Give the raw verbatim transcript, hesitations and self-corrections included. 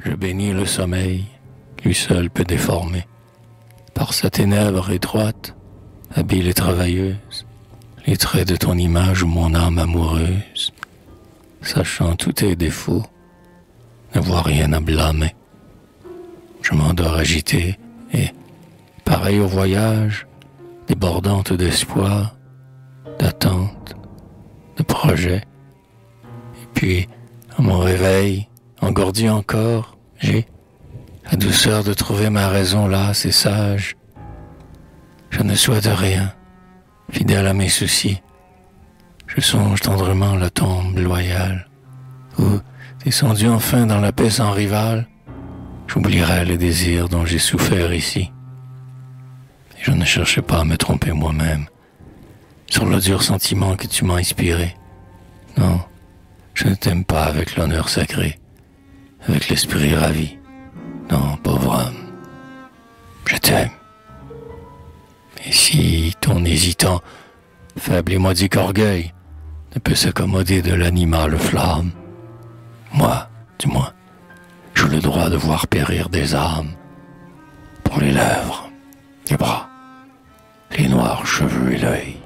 Je bénis le sommeil, lui seul peut déformer. Par sa ténèbre étroite, habile et travailleuse, les traits de ton image ou mon âme amoureuse, sachant tous tes défauts, ne vois rien à blâmer. Je m'endors agité et, pareil au voyage, débordante d'espoir, d'attente, de projet. Et puis, à mon réveil, engourdi encore, j'ai la douceur de trouver ma raison lasse et sage. Je ne souhaite rien, fidèle à mes soucis. Je songe tendrement la tombe loyale, où, descendu enfin dans la paix sans rival, j'oublierai les désirs dont j'ai souffert ici. Et je ne cherchais pas à me tromper moi-même sur le dur sentiment que tu m'as inspiré. Non, je ne t'aime pas avec l'honneur sacré, avec l'esprit ravi. Non, pauvre homme, je t'aime. Et si ton hésitant, faible et maudit orgueil ne peut s'accommoder de l'animal flamme, moi, du moins, j'ai le droit de voir périr des âmes pour les lèvres, les bras, les noirs cheveux et l'œil.